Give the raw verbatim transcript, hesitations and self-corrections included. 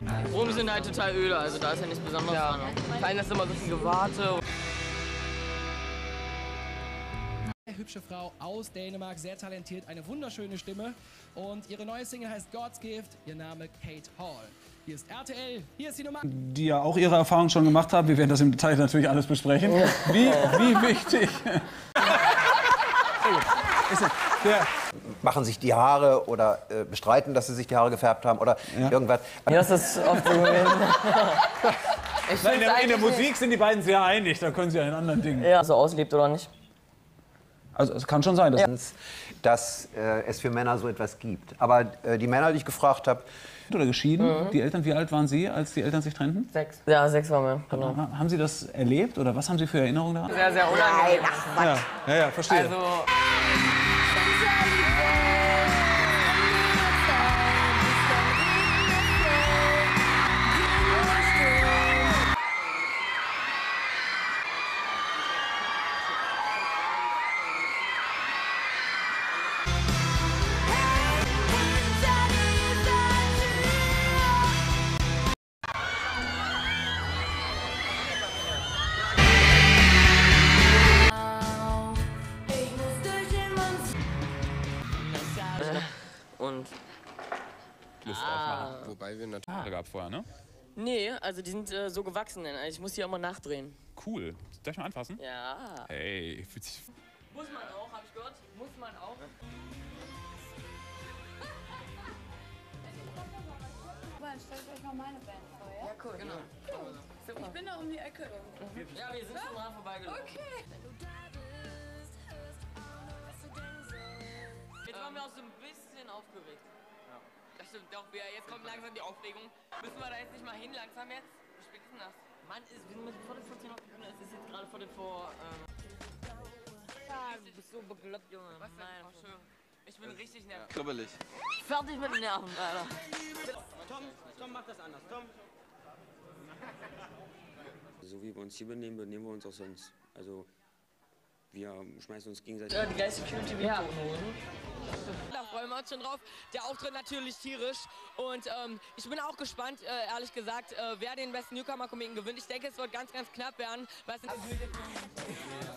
Rom sind halt total öde, also da ist ja nichts Besonderes Ja. dran. Klein ist immer so viel Gewarte. Eine hübsche Frau aus Dänemark, sehr talentiert, eine wunderschöne Stimme. Und ihre neue Single heißt God's Gift, ihr Name Kate Hall. Hier ist R T L, hier ist die Nummer. Die ja auch ihre Erfahrungen schon gemacht haben. Wir werden das im Detail natürlich alles besprechen. Wie, wie wichtig ist es? Der Machen sich die Haare oder äh, bestreiten, dass sie sich die Haare gefärbt haben oder Ja. irgendwas. Ja, das ist oft so gewesen. Ich in, find's der, in der eigentlich Musik sind die beiden sehr einig, da können sie ja in anderen Dingen. nicht, ja, so auslebt oder nicht. Also es kann schon sein, dass Dass äh, es für Männer so etwas gibt. Aber äh, die Männer, die ich gefragt habe, oder geschieden. Die Eltern, wie alt waren Sie, als die Eltern sich trennten? Sechs. Ja, sechs waren wir. Genau. Ha- Haben Sie das erlebt oder was haben Sie für Erinnerungen daran? Sehr, sehr unangenehm. Ja, ja, ja, verstehe. Also, und Ah. Wobei wir natürlich gab vorher, ne? Nee, also die sind äh, so gewachsen, denn ich muss die auch mal nachdrehen. Cool. Darf ich mal anfassen? Ja. Hey, fühlt sich. Muss man auch, hab ich gehört. Muss man auch. Stellt euch mal meine Band vor, ja? Ja, cool, genau. Ich bin da um die Ecke irgendwo. Ja, wir sind schon dran vorbeigelaufen. Okay. Jetzt waren wir auch so ein bisschen aufgeregt. Ja. Das stimmt doch, wir, jetzt kommt langsam die Aufregung. Müssen wir da jetzt nicht mal hin, langsam jetzt? Wie spät ist denn das? Mann, ist, wir sind vor den vor zehn auf die Bühne, es ist jetzt gerade vor den vor... Ähm ja, du bist so bekloppt, Junge. Was denn? Nein, oh, schön. Ich bin richtig nervös. Ja. Kribbelig. Fertig mit den Nerven, Alter. Tom, Tom macht das anders. Tom. So wie wir uns hier benehmen, benehmen wir uns auch sonst. Also wir schmeißen uns gegenseitig. Ja, die geilste Security mit Ja. Hosen. Da freuen wir uns schon drauf. Der Auftritt natürlich tierisch. Und ähm, ich bin auch gespannt, äh, ehrlich gesagt, äh, wer den besten Newcomer-Komiken gewinnt. Ich denke, es wird ganz, ganz knapp werden. Weil es